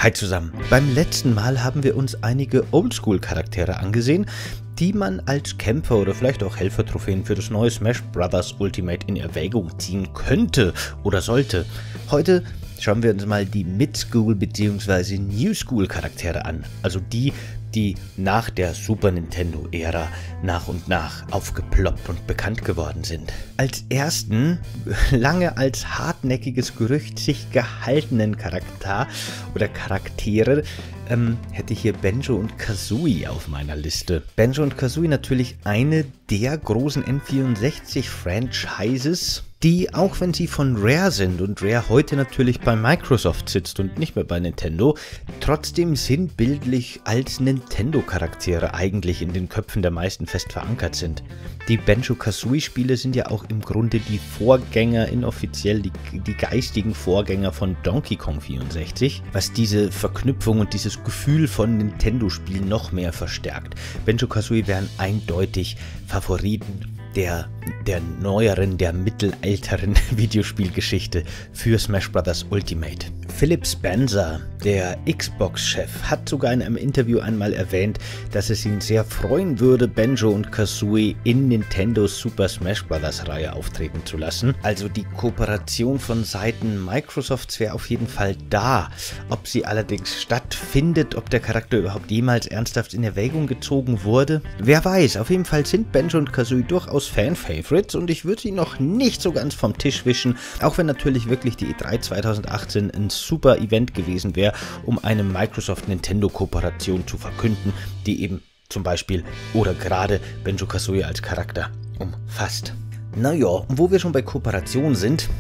Hi zusammen. Beim letzten Mal haben wir uns einige Oldschool-Charaktere angesehen, die man als Kämpfer oder vielleicht auch Helfertrophäen für das neue Smash Bros. Ultimate in Erwägung ziehen könnte oder sollte. Heute schauen wir uns mal die Mid-School bzw. New-School-Charaktere an, also die nach der Super Nintendo-Ära nach und nach aufgeploppt und bekannt geworden sind. Als ersten, lange als hartnäckiges Gerücht sich gehaltenen Charakter oder Charaktere hätte ich hier Banjo und Kazooie auf meiner Liste. Banjo und Kazooie natürlich eine der großen N64-Franchises, die, auch wenn sie von Rare sind und Rare heute natürlich bei Microsoft sitzt und nicht mehr bei Nintendo, trotzdem sinnbildlich als Nintendo-Charaktere eigentlich in den Köpfen der meisten fest verankert sind. Die Banjo-Kazooie-Spiele sind ja auch im Grunde die Vorgänger, inoffiziell die geistigen Vorgänger von Donkey Kong 64, was diese Verknüpfung und dieses Gefühl von Nintendo-Spielen noch mehr verstärkt. Banjo-Kazooie wären eindeutig Favoriten der neueren, der mittelalteren Videospielgeschichte für Smash Bros. Ultimate. Philip Spencer, der Xbox-Chef, hat sogar in einem Interview einmal erwähnt, dass es ihn sehr freuen würde, Banjo und Kazooie in Nintendos Super Smash Bros. Reihe auftreten zu lassen. Also die Kooperation von Seiten Microsofts wäre auf jeden Fall da. Ob sie allerdings stattfindet, ob der Charakter überhaupt jemals ernsthaft in Erwägung gezogen wurde, wer weiß. Auf jeden Fall sind Banjo und Kazooie durchaus Fan-Favorites und ich würde sie noch nicht so ganz vom Tisch wischen, auch wenn natürlich wirklich die E3 2018 ein super Event gewesen wäre, um eine Microsoft-Nintendo-Kooperation zu verkünden, die eben zum Beispiel oder gerade Banjo-Kazooie als Charakter umfasst. Naja, und wo wir schon bei Kooperationen,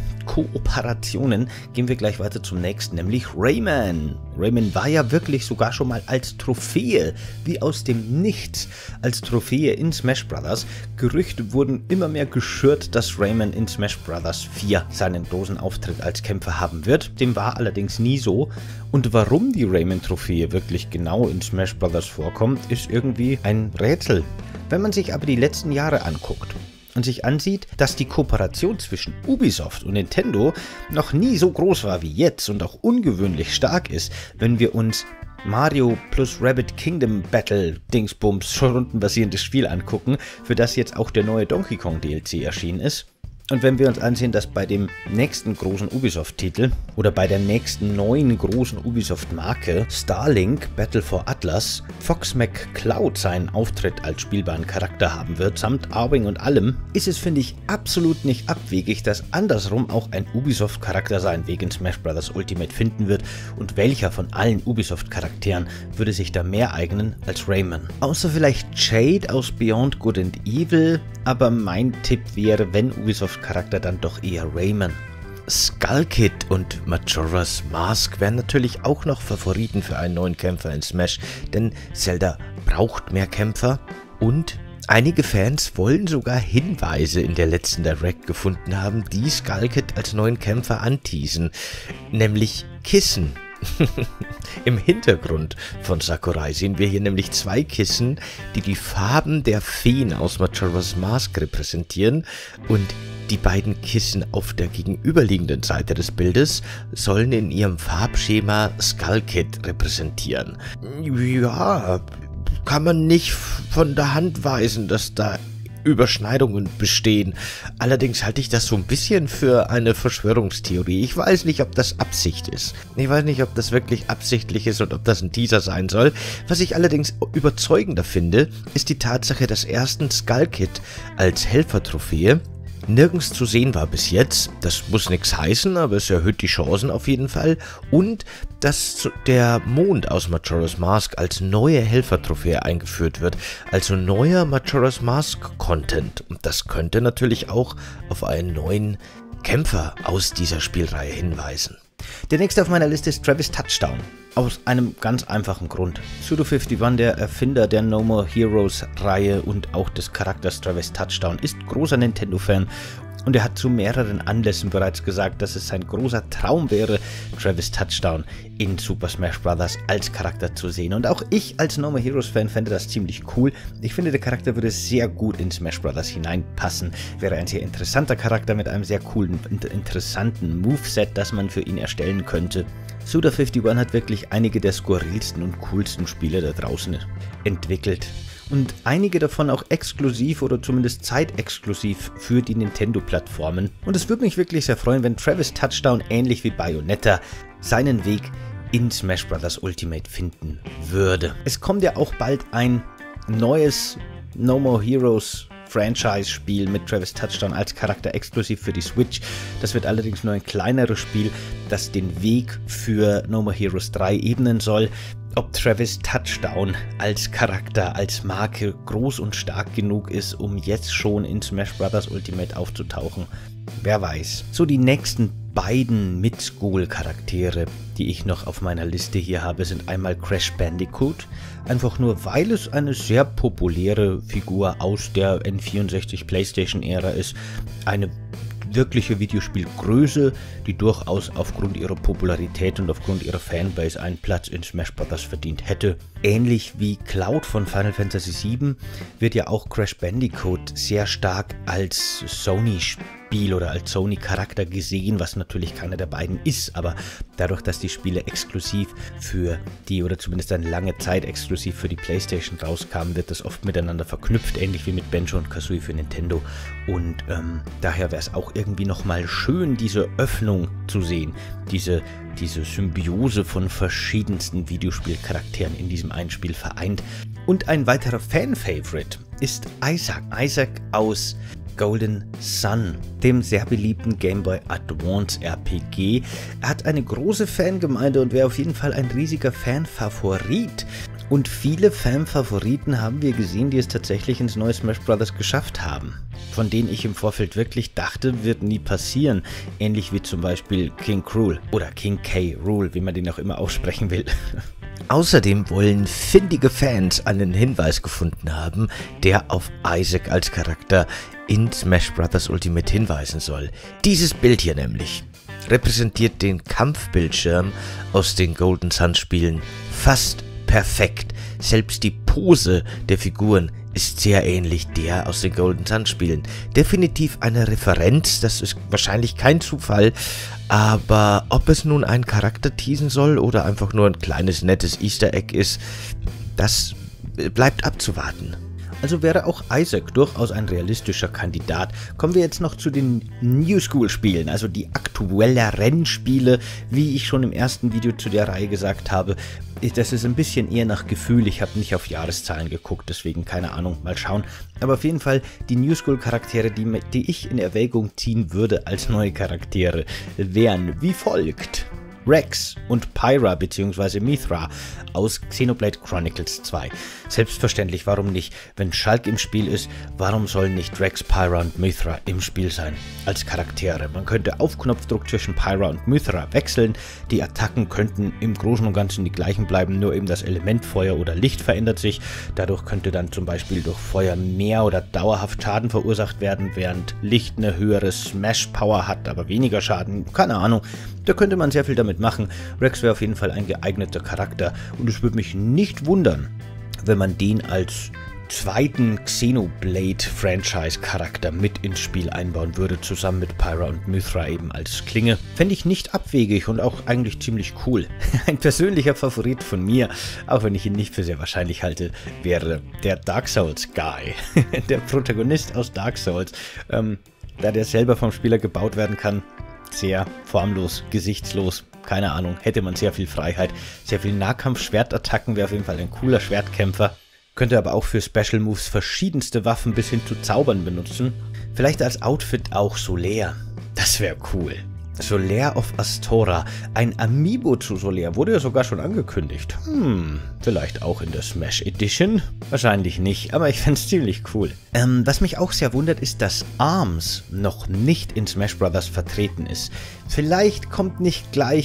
gehen wir gleich weiter zum nächsten, nämlich Rayman. Rayman war ja wirklich sogar schon mal als Trophäe, wie aus dem Nichts, als Trophäe in Smash Bros. Gerüchte wurden immer mehr geschürt, dass Rayman in Smash Bros. 4 seinen großen Auftritt als Kämpfer haben wird. Dem war allerdings nie so. Und warum die Rayman-Trophäe wirklich genau in Smash Bros. Vorkommt, ist irgendwie ein Rätsel. Wenn man sich aber die letzten Jahre anguckt und sich ansieht, dass die Kooperation zwischen Ubisoft und Nintendo noch nie so groß war wie jetzt und auch ungewöhnlich stark ist, wenn wir uns Mario plus Rabbit Kingdom Battle Dingsbums schon rundenbasierendes Spiel angucken, für das jetzt auch der neue Donkey Kong DLC erschienen ist. Und wenn wir uns ansehen, dass bei dem nächsten großen Ubisoft-Titel oder bei der nächsten neuen großen Ubisoft-Marke Starlink Battle for Atlas Fox McCloud seinen Auftritt als spielbaren Charakter haben wird, samt Arwing und allem, ist es, finde ich, absolut nicht abwegig, dass andersrum auch ein Ubisoft-Charakter seinen Weg in Smash Bros. Ultimate finden wird und welcher von allen Ubisoft-Charakteren würde sich da mehr eignen als Rayman. Außer vielleicht Jade aus Beyond Good and Evil, aber mein Tipp wäre, wenn Ubisoft-Charakter, dann doch eher Rayman. Skull Kid und Majora's Mask wären natürlich auch noch Favoriten für einen neuen Kämpfer in Smash, denn Zelda braucht mehr Kämpfer und einige Fans wollen sogar Hinweise in der letzten Direct gefunden haben, die Skull Kid als neuen Kämpfer anteasen, nämlich Kissen. Im Hintergrund von Sakurai sehen wir hier nämlich zwei Kissen, die die Farben der Feen aus Majora's Mask repräsentieren, und die beiden Kissen auf der gegenüberliegenden Seite des Bildes sollen in ihrem Farbschema Skull Kid repräsentieren. Ja, kann man nicht von der Hand weisen, dass da Überschneidungen bestehen. Allerdings halte ich das so ein bisschen für eine Verschwörungstheorie. Ich weiß nicht, ob das Absicht ist. Ich weiß nicht, ob das wirklich absichtlich ist und ob das ein Teaser sein soll. Was ich allerdings überzeugender finde, ist die Tatsache, dass erstens Skull Kid als Helfertrophäe nirgends zu sehen war bis jetzt. Das muss nichts heißen, aber es erhöht die Chancen auf jeden Fall. Und dass der Mond aus Majora's Mask als neue Helfertrophäe eingeführt wird. Also neuer Majora's Mask Content. Und das könnte natürlich auch auf einen neuen Kämpfer aus dieser Spielreihe hinweisen. Der nächste auf meiner Liste ist Travis Touchdown. Aus einem ganz einfachen Grund. Suda51, der Erfinder der No More Heroes Reihe und auch des Charakters Travis Touchdown, ist großer Nintendo-Fan Und er hat zu mehreren Anlässen bereits gesagt, dass es sein großer Traum wäre, Travis Touchdown in Super Smash Bros. Als Charakter zu sehen. Und auch ich als No More Heroes Fan fände das ziemlich cool. Ich finde, der Charakter würde sehr gut in Smash Bros. Hineinpassen. Wäre ein sehr interessanter Charakter mit einem sehr coolen und interessanten Moveset, das man für ihn erstellen könnte. Suda51 hat wirklich einige der skurrilsten und coolsten Spiele da draußen entwickelt. Und einige davon auch exklusiv oder zumindest zeitexklusiv für die Nintendo-Plattformen. Und es würde mich wirklich sehr freuen, wenn Travis Touchdown ähnlich wie Bayonetta seinen Weg in Smash Bros. Ultimate finden würde. Es kommt ja auch bald ein neues No More Heroes Franchise-Spiel mit Travis Touchdown als Charakter exklusiv für die Switch. Das wird allerdings nur ein kleineres Spiel, das den Weg für No More Heroes 3 ebnen soll. Ob Travis Touchdown als Charakter, als Marke groß und stark genug ist, um jetzt schon in Smash Bros. Ultimate aufzutauchen, wer weiß. So, die nächsten beiden Mid-School-Charaktere, die ich noch auf meiner Liste hier habe, sind einmal Crash Bandicoot. Einfach nur, weil es eine sehr populäre Figur aus der N64 PlayStation-Ära ist. Eine wirkliche Videospielgröße, die durchaus aufgrund ihrer Popularität und aufgrund ihrer Fanbase einen Platz in Smash Bros. Verdient hätte. Ähnlich wie Cloud von Final Fantasy VII wird ja auch Crash Bandicoot sehr stark als Sony-Spiel oder als Sony-Charakter gesehen, was natürlich keiner der beiden ist, aber dadurch, dass die Spiele exklusiv für die, oder zumindest eine lange Zeit exklusiv für die PlayStation rauskamen, wird das oft miteinander verknüpft, ähnlich wie mit Banjo und Kazooie für Nintendo. Und daher wäre es auch irgendwie nochmal schön, diese Öffnung zu sehen, diese Symbiose von verschiedensten Videospielcharakteren in diesem einen Spiel vereint. Und ein weiterer Fan-Favorite ist Isaac. Isaac aus Golden Sun, dem sehr beliebten Game Boy Advance RPG. Er hat eine große Fangemeinde und wäre auf jeden Fall ein riesiger Fan-Favorit. Und viele Fan-Favoriten haben wir gesehen, die es tatsächlich ins neue Smash Bros. Geschafft haben. Von denen ich im Vorfeld wirklich dachte, wird nie passieren. Ähnlich wie zum Beispiel King K. Rool oder King K. Rool, wie man den auch immer aussprechen will. Außerdem wollen findige Fans einen Hinweis gefunden haben, der auf Isaac als Charakter in Smash Bros. Ultimate hinweisen soll. Dieses Bild hier nämlich repräsentiert den Kampfbildschirm aus den Golden Sun Spielen fast perfekt. Selbst die Pose der Figuren ist sehr ähnlich der aus den Golden Sun Spielen. Definitiv eine Referenz, das ist wahrscheinlich kein Zufall, aber ob es nun einen Charakter teasen soll oder einfach nur ein kleines nettes Easter Egg ist, das bleibt abzuwarten. Also wäre auch Isaac durchaus ein realistischer Kandidat. Kommen wir jetzt noch zu den New School Spielen, also die aktuelleren Spiele, wie ich schon im ersten Video zu der Reihe gesagt habe. Das ist ein bisschen eher nach Gefühl, ich habe nicht auf Jahreszahlen geguckt, deswegen keine Ahnung, mal schauen. Aber auf jeden Fall die New School Charaktere, die ich in Erwägung ziehen würde als neue Charaktere, wären wie folgt: Rex und Pyra bzw. Mythra aus Xenoblade Chronicles 2. Selbstverständlich, warum nicht? Wenn Shulk im Spiel ist, warum sollen nicht Rex, Pyra und Mythra im Spiel sein? Als Charaktere. Man könnte auf Knopfdruck zwischen Pyra und Mythra wechseln. Die Attacken könnten im Großen und Ganzen die gleichen bleiben, nur eben das Element Feuer oder Licht verändert sich. Dadurch könnte dann zum Beispiel durch Feuer mehr oder dauerhaft Schaden verursacht werden, während Licht eine höhere Smash-Power hat, aber weniger Schaden. Keine Ahnung. Da könnte man sehr viel damit machen. Rex wäre auf jeden Fall ein geeigneter Charakter und es würde mich nicht wundern, wenn man den als zweiten Xenoblade-Franchise-Charakter mit ins Spiel einbauen würde, zusammen mit Pyra und Mythra eben als Klinge. Fände ich nicht abwegig und auch eigentlich ziemlich cool. Ein persönlicher Favorit von mir, auch wenn ich ihn nicht für sehr wahrscheinlich halte, wäre der Dark Souls Guy. Der Protagonist aus Dark Souls. Da der selber vom Spieler gebaut werden kann, sehr formlos, gesichtslos, keine Ahnung, hätte man sehr viel Freiheit, sehr viel Nahkampf-Schwertattacken, wäre auf jeden Fall ein cooler Schwertkämpfer, könnte aber auch für Special Moves verschiedenste Waffen bis hin zu Zaubern benutzen. Vielleicht als Outfit auch Solaire, das wäre cool. Solaire of Astora, ein Amiibo zu Solaire, wurde ja sogar schon angekündigt. Vielleicht auch in der Smash Edition? Wahrscheinlich nicht, aber ich fände es ziemlich cool. Was mich auch sehr wundert, ist, dass ARMS noch nicht in Smash Bros. Vertreten ist. Vielleicht kommt nicht gleich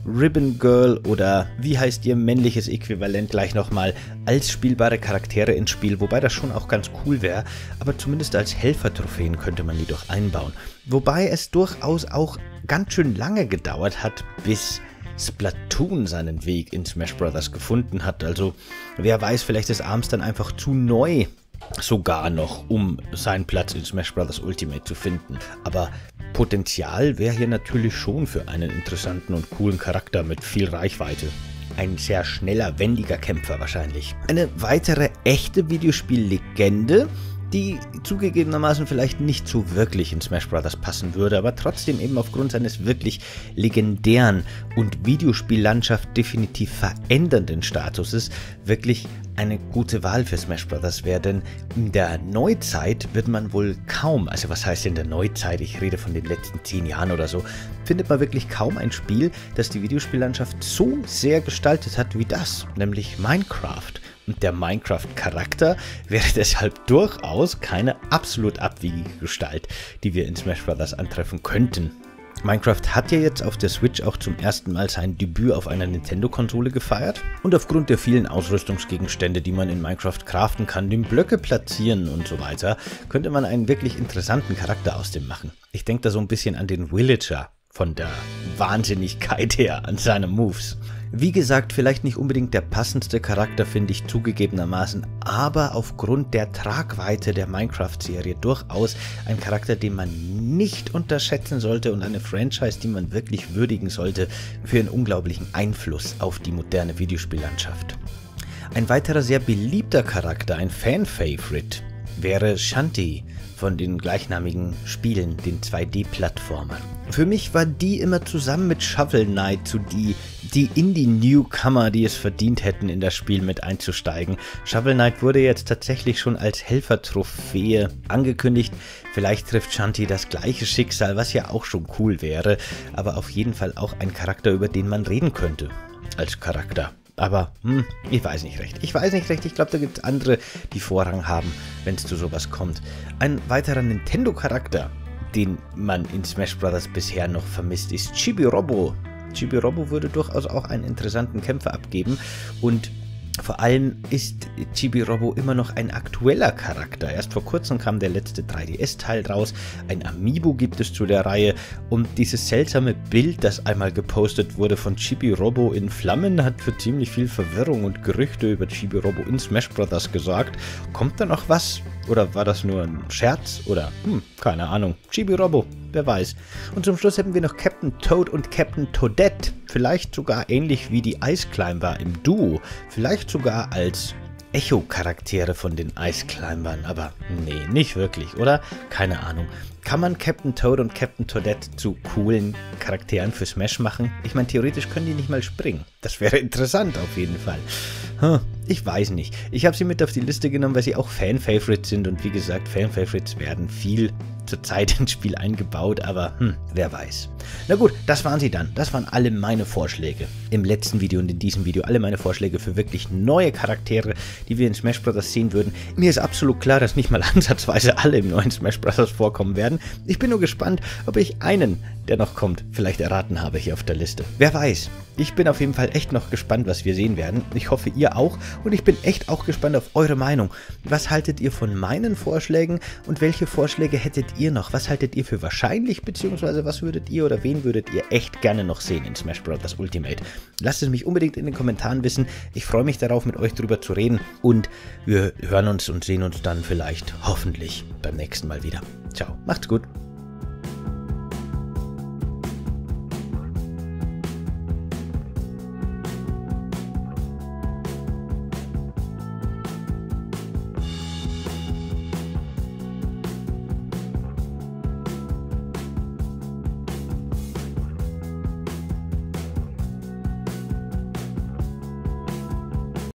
Ribbon Girl oder wie heißt ihr männliches Äquivalent gleich nochmal als spielbare Charaktere ins Spiel, wobei das schon auch ganz cool wäre, aber zumindest als Helfertrophäen könnte man die doch einbauen. Wobei es durchaus auch ganz schön lange gedauert hat, bis Splatoon seinen Weg in Smash Bros. Gefunden hat. Also wer weiß, vielleicht ist ARMS dann einfach zu neu sogar noch, um seinen Platz in Smash Bros. Ultimate zu finden. Aber Potenzial wäre hier natürlich schon für einen interessanten und coolen Charakter mit viel Reichweite. Ein sehr schneller, wendiger Kämpfer wahrscheinlich. Eine weitere echte Videospiellegende, die zugegebenermaßen vielleicht nicht so wirklich in Smash Bros. Passen würde, aber trotzdem eben aufgrund seines wirklich legendären und Videospiellandschaft definitiv verändernden Statuses wirklich eine gute Wahl für Smash Bros. Wäre, denn in der Neuzeit wird man wohl kaum, also was heißt in der Neuzeit, ich rede von den letzten 10 Jahren oder so, findet man wirklich kaum ein Spiel, das die Videospiellandschaft so sehr gestaltet hat wie das, nämlich Minecraft. Und der Minecraft-Charakter wäre deshalb durchaus keine absolut abwegige Gestalt, die wir in Smash Bros. Antreffen könnten. Minecraft hat ja jetzt auf der Switch auch zum ersten Mal sein Debüt auf einer Nintendo-Konsole gefeiert und aufgrund der vielen Ausrüstungsgegenstände, die man in Minecraft craften kann, den Blöcke platzieren und so weiter, könnte man einen wirklich interessanten Charakter aus dem machen. Ich denke da so ein bisschen an den Villager von der Wahnsinnigkeit her, an seine Moves. Wie gesagt, vielleicht nicht unbedingt der passendste Charakter, finde ich zugegebenermaßen, aber aufgrund der Tragweite der Minecraft-Serie durchaus ein Charakter, den man nicht unterschätzen sollte und eine Franchise, die man wirklich würdigen sollte für einen unglaublichen Einfluss auf die moderne Videospiellandschaft. Ein weiterer sehr beliebter Charakter, ein Fan-Favorite, wäre Shanti von den gleichnamigen Spielen, den 2D-Plattformern. Für mich war die immer zusammen mit Shovel Knight so die Indie-Newcomer, die es verdient hätten, in das Spiel mit einzusteigen. Shovel Knight wurde jetzt tatsächlich schon als Helfertrophäe angekündigt. Vielleicht trifft Shanti das gleiche Schicksal, was ja auch schon cool wäre, aber auf jeden Fall auch ein Charakter, über den man reden könnte als Charakter. Aber ich weiß nicht recht. Ich glaube, da gibt es andere, die Vorrang haben, wenn es zu sowas kommt. Ein weiterer Nintendo-Charakter, den man in Smash Bros. Bisher noch vermisst, ist Chibi-Robo. Chibi-Robo würde durchaus auch einen interessanten Kämpfer abgeben und vor allem ist Chibi-Robo immer noch ein aktueller Charakter. Erst vor kurzem kam der letzte 3DS-Teil raus, ein Amiibo gibt es zu der Reihe und dieses seltsame Bild, das einmal gepostet wurde von Chibi-Robo in Flammen, hat für ziemlich viel Verwirrung und Gerüchte über Chibi-Robo in Smash Bros. Gesorgt. Kommt da noch was? Oder war das nur ein Scherz? Oder, keine Ahnung. Chibi-Robo, wer weiß. Und zum Schluss hätten wir noch Captain Toad und Captain Toadette. Vielleicht sogar ähnlich wie die Ice Climber im Duo. Vielleicht sogar als Echo-Charaktere von den Ice Climbern. Aber nee, nicht wirklich, oder? Keine Ahnung. Kann man Captain Toad und Captain Toadette zu coolen Charakteren für Smash machen? Ich meine, theoretisch können die nicht mal springen. Das wäre interessant auf jeden Fall. Ich weiß nicht. Ich habe sie mit auf die Liste genommen, weil sie auch Fan-Favorites sind. Und wie gesagt, Fan-Favorites werden viel zur Zeit ins Spiel eingebaut, aber wer weiß. Na gut, das waren sie dann. Das waren alle meine Vorschläge. Im letzten Video und in diesem Video alle meine Vorschläge für wirklich neue Charaktere, die wir in Smash Bros. Sehen würden. Mir ist absolut klar, dass nicht mal ansatzweise alle im neuen Smash Bros. Vorkommen werden. Ich bin nur gespannt, ob ich einen, der noch kommt, vielleicht erraten habe hier auf der Liste. Wer weiß. Ich bin auf jeden Fall echt noch gespannt, was wir sehen werden. Ich hoffe, ihr auch. Und ich bin echt auch gespannt auf eure Meinung. Was haltet ihr von meinen Vorschlägen und welche Vorschläge hättet ihr noch? Was haltet ihr für wahrscheinlich, beziehungsweise was würdet ihr oder wen würdet ihr echt gerne noch sehen in Smash Bros. Ultimate? Lasst es mich unbedingt in den Kommentaren wissen. Ich freue mich darauf, mit euch drüber zu reden. Und wir hören uns und sehen uns dann vielleicht hoffentlich beim nächsten Mal wieder. Ciao, macht's gut.